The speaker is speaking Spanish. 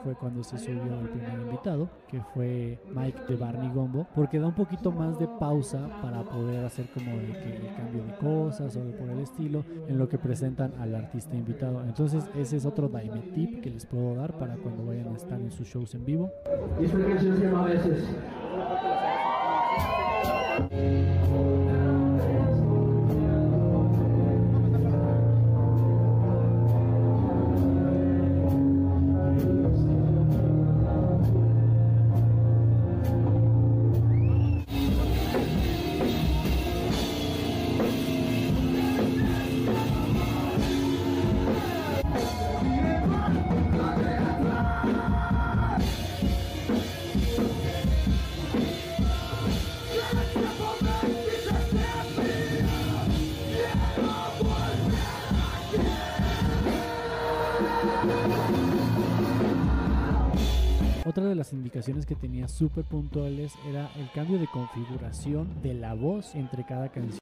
fue cuando se subió el primer invitado, que fue Mike de Barney Gumbo, porque da un poquito más de pausa para poder hacer como de que el cambio de cosas o de por el estilo en lo que presentan al artista invitado. Entonces ese es otro Daime tip que les puedo dar para cuando vayan a estar en sus shows en vivo. Y esta canción se llama A Veces. Otra de las indicaciones que tenía súper puntuales era el cambio de configuración de la voz entre cada canción.